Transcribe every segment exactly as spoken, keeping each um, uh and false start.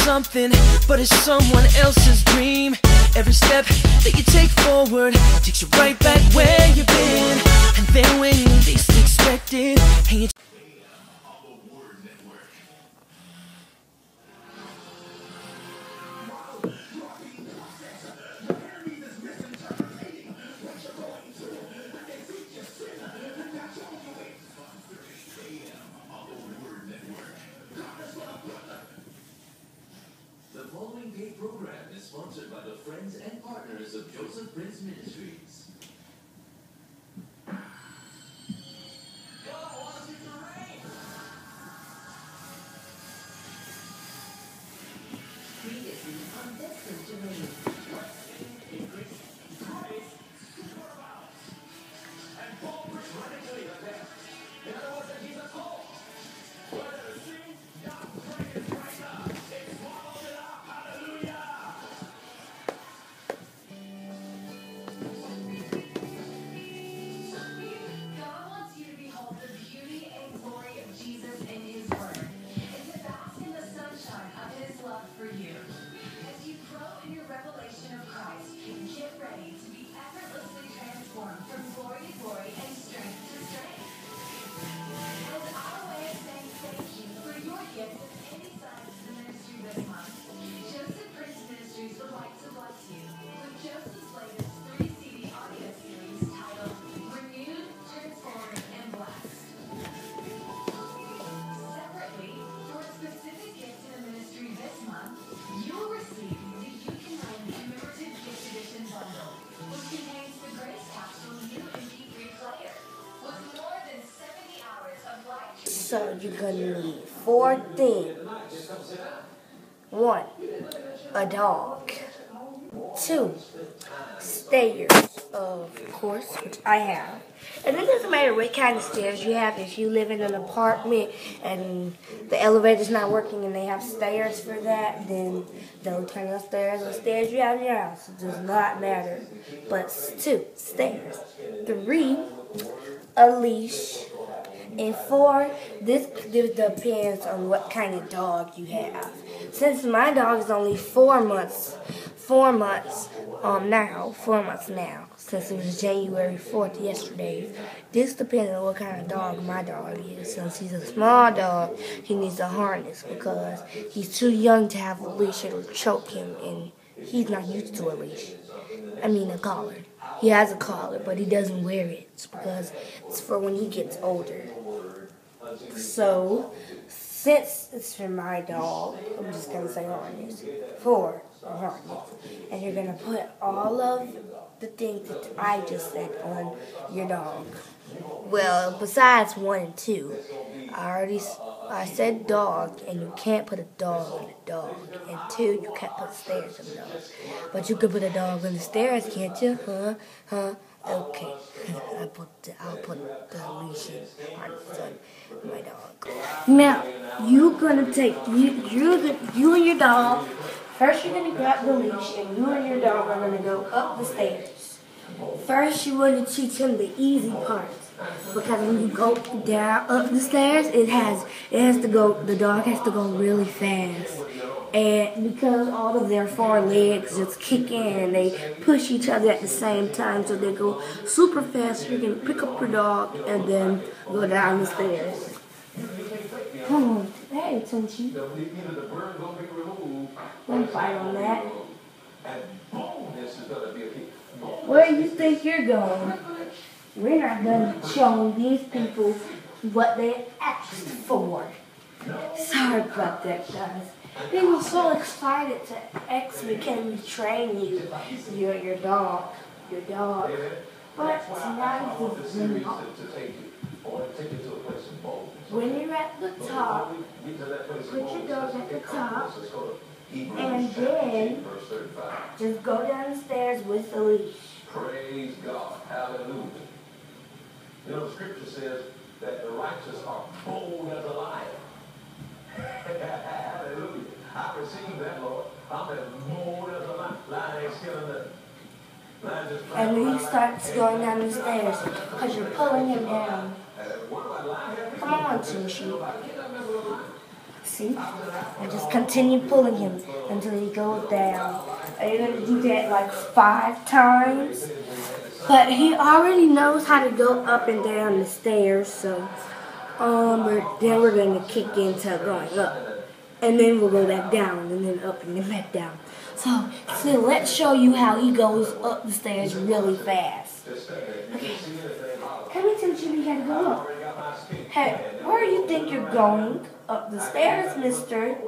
something, but it's someone else's dream. Every step that you take forward takes you right back where you've been. And then when you least expect it, and you The following paid program is sponsored by the friends and partners of Joseph Prince Ministries. God wants you to reign. Previously on Destined to Reign. And Paul preached radically like that. In other words, that Jesus called. Whether to sing, not praise right now. It's swallowed it up. Hallelujah. God wants you to behold the beauty and glory of Jesus in His Word, and to bask in the sunshine of His love for you. As you grow in your revelation of Christ, get ready to be effortlessly transformed from glory to glory and strength to strength. As our way of saying thank you for your gift of any size to the ministry this month, Joseph Prince Ministries would like to bless you with Joseph's latest three C D audio series titled Renewed, Transformed, and Blessed. Separately, for a specific gift to the ministry this month, you will receive the You Can Reign Commemorative Gift Edition Bundle, which contains the Grace Capsule U M P three player, with more than seventy hours of live So you're gonna need four things. One, a dog. Two, stairs, of course, which I have. And it doesn't matter what kind of stairs you have. If you live in an apartment and the elevator's not working and they have stairs for that, then they'll turn the stairs or stairs you have in your house. It does not matter. But two, stairs. Three, a leash. And four, this, this depends on what kind of dog you have. Since my dog is only four months, four months um now, four months now, since it was January fourth yesterday, this depends on what kind of dog my dog is. Since he's a small dog, he needs a harness because he's too young to have a leash. It'll choke him, and he's not used to a leash. I mean a collar. He has a collar, but he doesn't wear it. It's because it's for when he gets older. So, since it's for my dog, I'm just going to say harness. For a harness. And you're going to put all of the things that I just said on your dog. Well, besides one and two, I already I said dog, and you can't put a dog on a dog. And two, you can't put stairs on a dog. But you can put a dog on the stairs, can't you? Huh? Huh? Okay. I put the, I'll put the leash on my dog. Now, you're gonna take you you you and your dog. First, you're gonna grab the leash, and you and your dog are gonna go up the stairs. First, you want to teach him the easy part, because when you go down up the stairs, it has it has to go. The dog has to go really fast, and because all of their four legs just kick in and they push each other at the same time, so they go super fast. You're gonna pick up your dog and then go down the stairs. Oh, hey, Tunchi. Don't fight on that. Where do you think you're going? We're not done showing these people what they asked for. Sorry about that, guys. They were so excited to explicitly train you. You're your dog. Your dog. But tonight is the demo. When you're at the top, put your dog at the top, and then just go down the stairs with the leash. Praise God. Hallelujah. You know, the scripture says that the righteous are bold as a lion. Hallelujah. I receive that, Lord. I'm as bold as a lion. Lion ain't scared of nothing. And then he starts going down the stairs because you're pulling him down. Come on, Tunchi. See? And just continue pulling him until he goes down. And you're going to do that like five times. But he already knows how to go up and down the stairs, so um, we're, then we're going to kick into going up. And then we'll go back down, and then up, and then back down. So, so let's show you how he goes up the stairs really fast. Okay. Come here, Timothy, we gotta go up. Hey, where do you think you're going? Up the stairs, mister.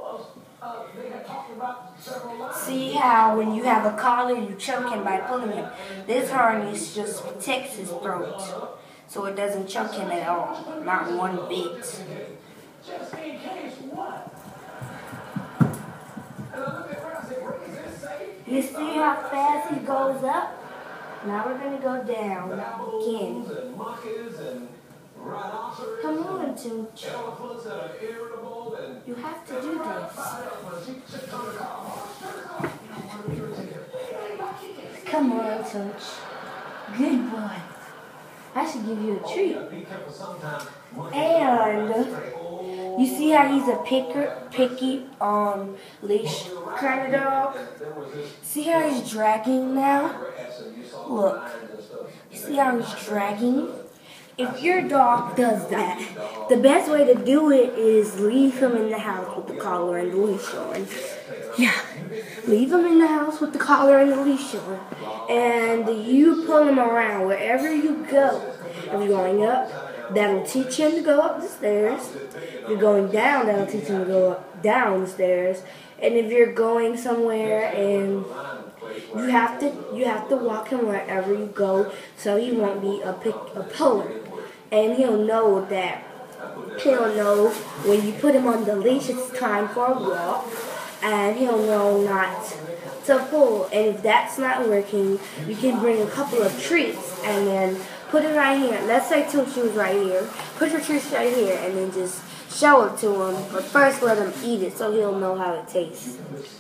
See how when you have a collar, you choke him by pulling him. This harness just protects his throat, so it doesn't choke him at all, not one bit. Just in case what? You see how fast he goes up? Now we're going to go down again. Come on, Tooch. You have to do this. Come on, Tooch. Good boy. I should give you a treat. And you see how he's a picker, picky, um, leash kind of dog? See how he's dragging now? Look. You see how he's dragging? If your dog does that, the best way to do it is leave him in the house with the collar and the leash on. Yeah. Leave him in the house with the collar and the leash on. And you pull him around wherever you go. If you're going up, that'll teach him to go up the stairs. If you're going down, that'll teach him to go up down the stairs. And if you're going somewhere and you have to you have to walk him wherever you go, so he won't be a pick a puller. And he'll know that he'll know when you put him on the leash, it's time for a walk. And he'll know not to pull. And if that's not working, you can bring a couple of treats and then put it right here. Let's say two shoes right here. Put your treats right here and then just show it to him. But first let him eat it so he'll know how it tastes.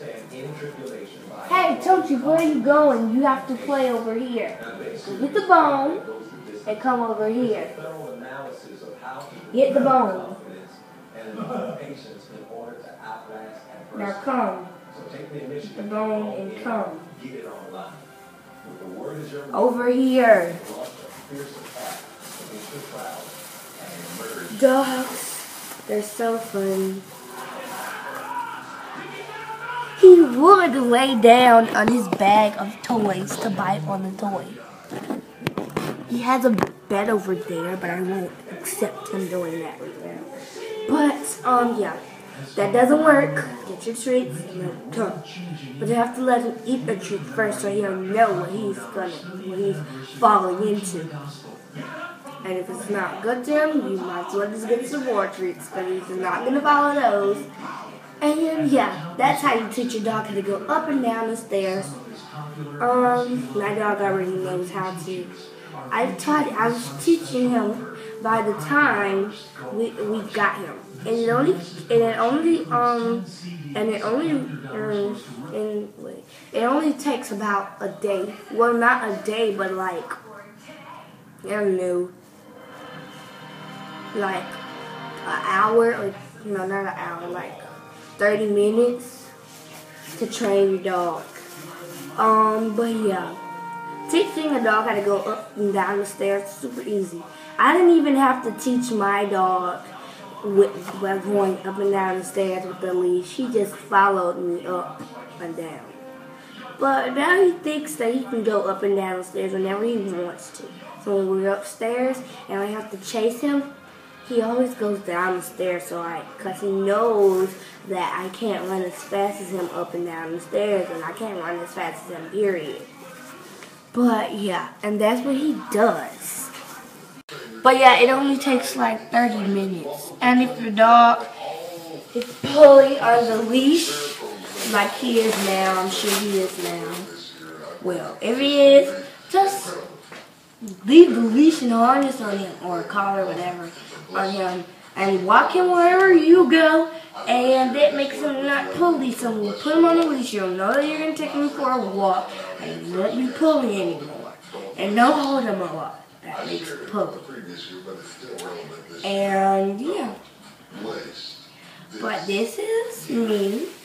Hey, Tochi, where are you going? You have to play over here. So get the bone and come over here. Get the bone. Now come. Get the bone and come. Over here. Dogs, they're so fun. He would lay down on his bag of toys to bite on the toy. He has a bed over there, but I won't accept him doing that right now. But, um, yeah. That doesn't work. Get your treats and then come. But you have to let him eat the treat first so he'll know what he's gonna, what he's falling into. And if it's not good to him, you might as well just get some more treats, but he's not gonna follow those. And yeah, that's how you teach your dog how to go up and down the stairs. Um, my dog already knows how to. I taught, I was teaching him by the time we we got him. And it only, and it only, um, and it only, um, and wait, it only takes about a day. Well, not a day, but like, I don't know, like an hour, or no, not an hour, like thirty minutes to train your dog. Um, but yeah, teaching a dog how to go up and down the stairs is super easy. I didn't even have to teach my dog with by going up and down the stairs with the leash. He just followed me up and down. But now he thinks that he can go up and down the stairs whenever he wants to. So when we're upstairs and I have to chase him, he always goes down the stairs, so I, cause he knows that I can't run as fast as him up and down the stairs, and I can't run as fast as him, period. But yeah, and that's what he does. But yeah, it only takes like thirty minutes. And if your dog is pulling on the leash, like he is now, I'm sure he is now. Well, if he is, just leave the leash and harness on him, or a collar, whatever, on him, and walk him wherever you go, and that makes him not pulley. So when you put him on the leash, you'll know that you're going to take him for a walk, and you won't be pulling anymore. And don't hold him a lot. That makes it pulley. And yeah. But this is me.